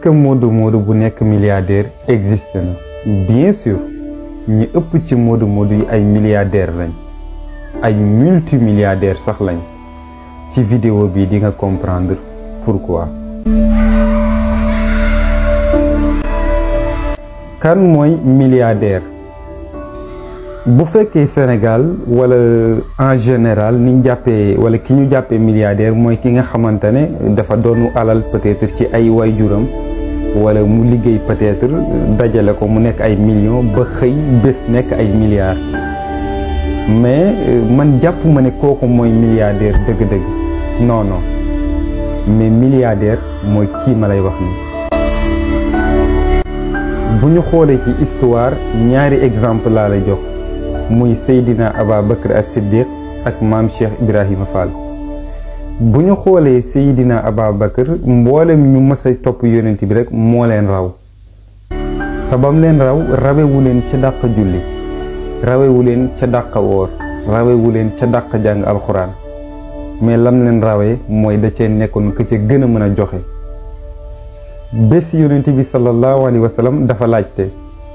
que Modou Modou bu nekk milliardaire existe na? Bien sûr ñi ëpp ci Modou Modou yi ay milliardaire lañ, ay multimilliardaire sax lañ. Ci vidéo bi di nga comprendre pourquoi. Kan mooy milliardaire? Bu fekkee Sénégal wala en général ni ñu jàppee wala ki ñu jàppee milliardaire mooy ki nga xamante ne dafa doonu alal peut-être ci ay waajuram wala mu liggéey peut-être dajale ko mu nekk ay millions ba xëy bés nekk ay milliards. Mais man jàpp ma ne kooku mooy milliardaire dëgg-dëgg. Non non, mais milliardaire mooy kii ma lay wax nii. Bu ñu xoolee ci histoire ñaari exemple laa lay jox muy Seydina Ababakar as-Siddiq ak maam Cheikh Ibrahima Fall. Bu ñu xoolee Seydina Ababakar mboolem ñu mës a topp yonent bi rek moo leen raw te bam leen raw rawewu leen ca dàq julli, rawewu leen ca dàq woor, rawewu leen ca dàq jàng alxuraan, mais lam leen rawee mooy da cee nekkoon ka ca gën a mën a joxe. Bés yonent bi sallallahu alayhi wa sallam dafa laajte,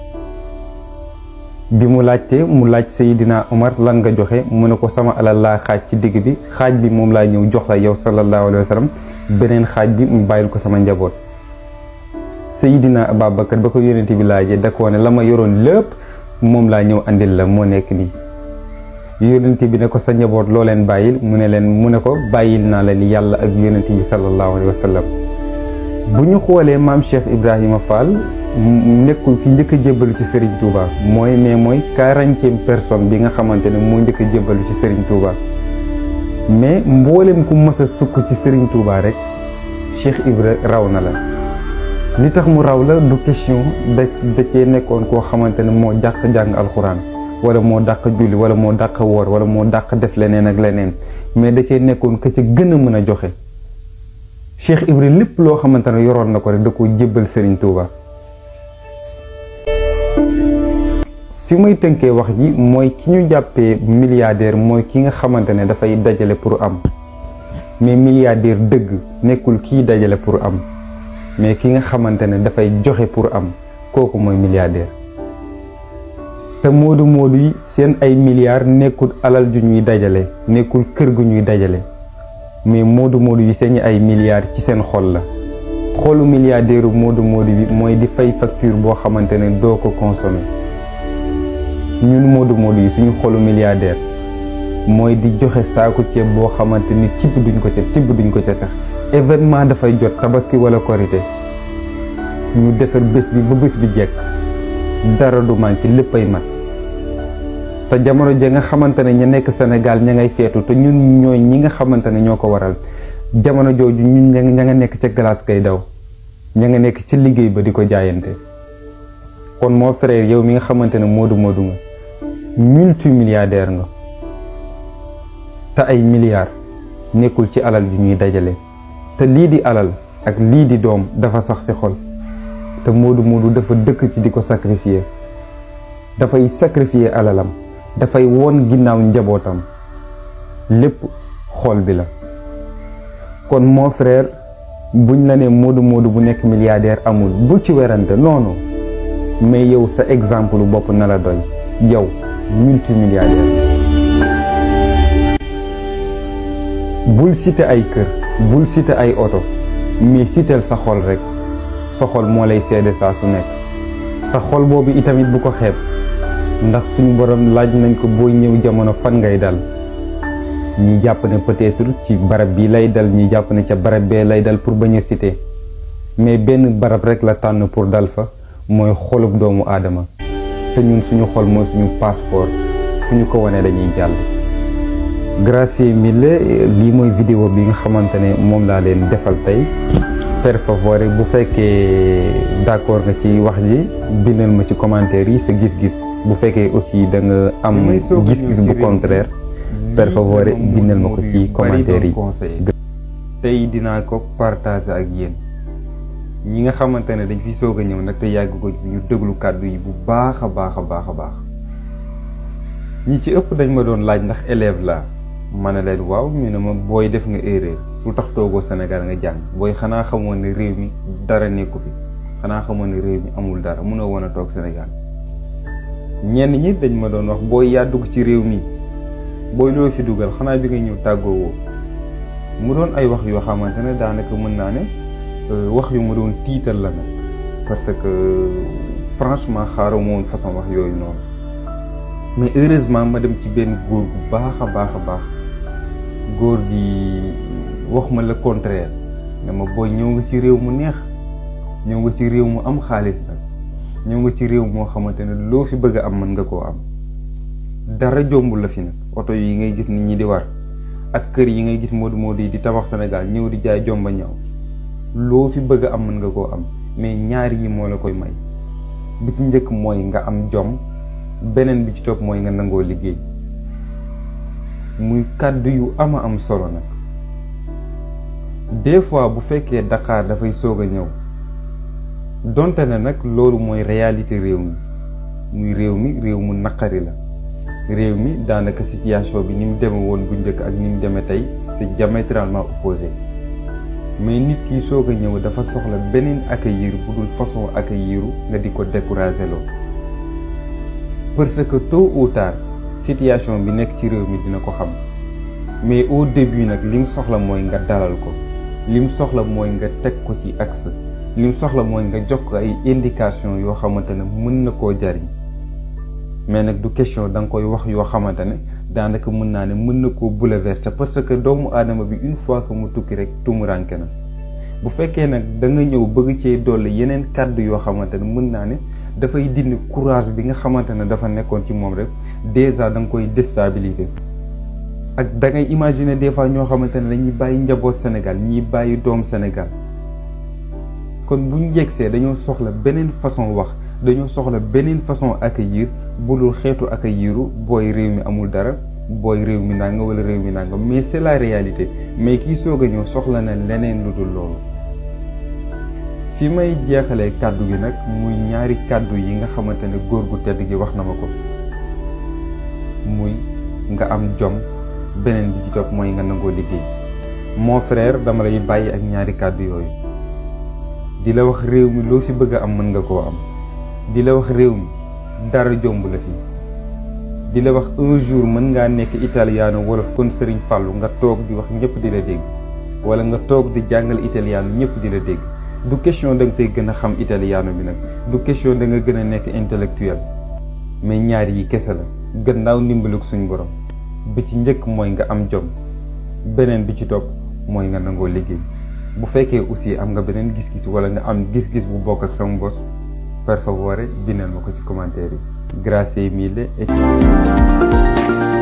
bi mu laajte mu laaj Seydina Omar lan nga joxe mu ne ko sama alal laa xaaj ci digg bi, xaaj bi moom laa ñëw jox la yow sallallahu alayhi wa sallam, beneen xaaj bi mu bàyyil ko sama njaboot. Seydina Ababakar ba ko yonent bi laajee da ko ne la ma yoroon lépp moom laa ñëw andil la moo nekk nii. yonent bi ne ko sa njaboot loo leen bàyyil mu ne ko bàyyil naa leen yàlla ak yonent bi sallallahu alayhi wa sallam. Bu ñu xoolee maam Cheikh Ibrahima Fall nekkul ki njëkk a jébbalu ci Serigne Touba mooy 40e personne bi nga xamante ne moo njëkk a jébbalu ci Serigne Touba, mais mboolem ku mës a sukk ci Serigne Touba rek Cheikh Ibra raw na la. li tax mu raw la du question da cee nekkoon koo xamante ne moo dàq jàng alxuraan wala moo dàq julli wala moo dàq woor wala moo dàq def leneen ak leneen, mais da cee nekkoon ka ca gën a mën a joxe. Cheikh Ibra lépp loo xamante ne yoroon na ko rek da ko jébbal Serigne Touba. fi may tënkee wax ji mooy ki ñu jàppee milliardaire mooy ki nga xamante ne dafay dajale pour am, mais milliardaire dëgg nekkul kiy dajale pour am, mais ki nga xamante ne dafay joxe pour am, kooku mooy milliardaire. te Modou Modou yi seen ay milliards nekkul alal ju ñuy dajale, nekkul kër gu ñuy dajale, mais Modou Modou yi seen ay milliards ci seen xol la. xolu milliardaire Modou Modou bi mooy di fay facture boo xamante ne doo ko consommer. ñun Modou Modou yi suñu xolu milliardaire mooy di joxe saaku ceeb boo xamante ni tibb duñ ko ca sax. événement dafay jot tabaski wala korité ñu defar bés bi ba bés bi jekk dara du manqué léppay mat. te jamono ja nga xamante ne ña nekk Sénégal ña ngay feetu te ñun ñooy ñi nga xamante ne ñoo ko waral, jamono jooju ñun ña nga nekk ca glace kay daw, ña nga nekk ci liggéey ba di ko jaayante. kon moo frère yow mi nga xamante ne Modou Modou nga multimilliardaire nga te ay milliards nekkul ci alal bi ñuy dajale, te lii di alal ak lii di doom dafa sax ci xol, te Modou Modou dafa dëkk ci di ko sacrifier, dafay sacrifier alalam, dafay woon ginnaaw njabootam, lépp xol bi la. kon mon frère buñ la ne Modou Modou bu nekk milliardaire amul bu ci werante noonu, mais yow sa exemple bopp na la doy, yow multimilliardaire. bul citer ay kër, bul citer ay oto, mais citer sa xol rek. sa xol moo lay seede saa su nekk, te xol boobu itamit bu ko xeeb, ndax suñu borom laaj nañ ko booy ñëw jamono fan ngay dal. ñi jàpp ne peut-être ci barab bi lay dal, ñi jàpp ne ca barab bee lay dal pour bañ a citer, mais benn barab rek la tànn pour dal fa, mooy xolub doomu aadama. te ñun suñu xol mooy suñu passeport, fu ñu ko wane dañuy jàll. gracias mille, lii mooy vidéo bi nga xamante ne moom laa leen defal tey. per favore bu fekkee d'accord nga ci wax ji bindal ma ci commentaire yi sa gis-gis. bu fekkee aussi da nga am gis-gis bu contraire, per favore bindal ma ko ci commentaire yi. tey dinaa ko partager ak yéen ñi nga xamante ne dañ fi soog a ñëw nag te yàgg ko ñu déglu kàddu yi bu baax a baax a baax a baax. ñi ci ëpp dañ ma doon laaj ndax élève la ma ne leen waaw ñu ne ma booy def nga erreur lu tax toogoo Sénégal nga jàng booy xanaa xamoon ne réew mi dara nekku fi xanaa xamoon ne réew mi amul dara mënoo woon a toog Sénégal. ñenn ñi dañ ma doon wax booy yaa dugg ci réew mi booy loo fi dugal xanaa bi nga ñëw tàggoo woo mu doon ay wax yoo xamante ne daanaka mën naa ne wax yu ma doon tiital la nag parce que franchement xaaru moom façon wax yooyu noonu. mais heureusement ma dem ci benn góor gu baax a baax góor gi wax ma le contraire ne ma booy ñëw nga ci réew mu neex ñëw nga ci réew mu am xaalis nag ñëw nga ci réew moo xamante ne loo fi bëgg a am mën nga koo am dara jombul la fi nag oto yi ngay gis nit ñi di war ak kër yi ngay gis moodu yi di tabax Sénégal ñëw di jaay jomba ñaw loo fi bëgg a am mën nga koo am mais ñaari yi moo la koy may bi ci njëkk mooy nga am jom beneen bi ci topp mooy nga nangoo liggéey muy kàddu yu am solo nag des fois bu fekkee Dakar dafay soog a ñëw donte ne nag loolu mooy réalité réew mi réew mu naqari la réew mi daanaka situation bi ni mu demee woon bu njëkk ak ni mu demee tey c'est diamétralement opposé mais nit ki soog a ñëw dafa soxla beneen accueillir bu dul façon accueilliru nga di ko décourager loo parce que tôt ou tard situation bi nekk ci réew mi dina ko xam mais au début nag lim soxla mooy nga dalal ko lim soxla mooy nga teg ko ci axe lim soxla mooy nga jox ko ay indication yoo xamante ne mën na koo jariñ mais nag du question da nga koy wax yoo xamante ne daanaka mën naa ne mën na koo bouleverser parce que doomu aadama bi une fois que mu tukki rek tumuranke na bu fekkee nag da nga ñëw bëgg cee dolli yeneen kàddu yoo xamante ne mën naa ne dafay dindi courage bi nga xamante ne dafa nekkoon ci moom rek déjà da nga koy déstabiliser ak da ngay imaginer des fois ñoo xamante ne dañuy bàyyi njaboot Sénégal ñiy bàyyi doom Sénégal kon bu ñu yegsee dañoo soxla beneen façon wax dañoo soxla beneen façon accueillir bu dul xeetu accueilliru booy réew mi amul dara booy réew mi nanga wala réew mi nanga mais c'est la réalité mais kii soog a ñëw soxla na leneen lu dul loolu. fi may jeexalee kàddu gi nag muy ñaari kàddu yi nga xamante ne góor gu tedd gi wax na ma ko muy nga am jom beneen bi ci topp mooy nga nangoo liggéey. mon frère dama lay bàyyi ak ñaari kàddu yooyu di la wax réew mi loo fi bëgg a am mën nga koo am di la wax réew mi dara jomb la fi di la wax un jour mën ngaa nekk italiano wala kon Serigne Fallou nga toog di wax ñëpp di la dégg wala nga toog di jàngal italiano ñëpp di la dégg. du question da nga fay gën a xam italiano bi nag du question da nga gën a nekk intellectuel mais ñaar yi kese la gannaaw ndimbalug suñ borom bi ci njëkk mooy nga am jom beneen bi ci topp mooy nga nangoo liggéey bu fekkee aussi am nga beneen gis-gis wala nga am gis-gis bu bokk ak sama bos per favore bindal ma ko ci commentaire yi grazie mille et